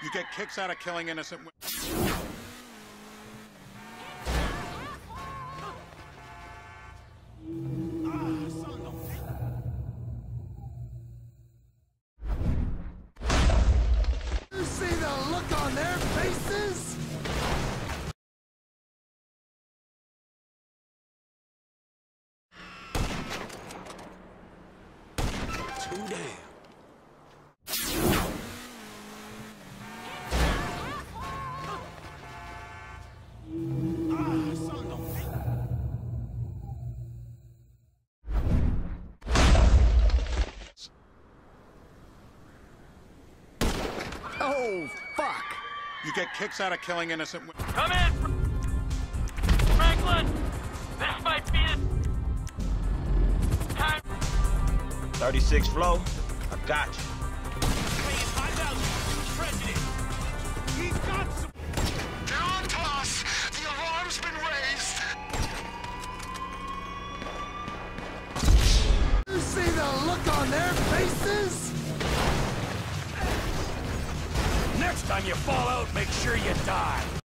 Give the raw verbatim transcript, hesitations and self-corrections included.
You get kicks out of killing innocent women. You see the look on their faces? Too damn. Oh, fuck! You get kicks out of killing innocent women. Come in! Franklin! This might be it! Time! thirty-six flow, I got you. Paying high value to president! He's got some... They're on to us! The alarm's been raised! You see the look on their faces? Next time you fall out, make sure you die!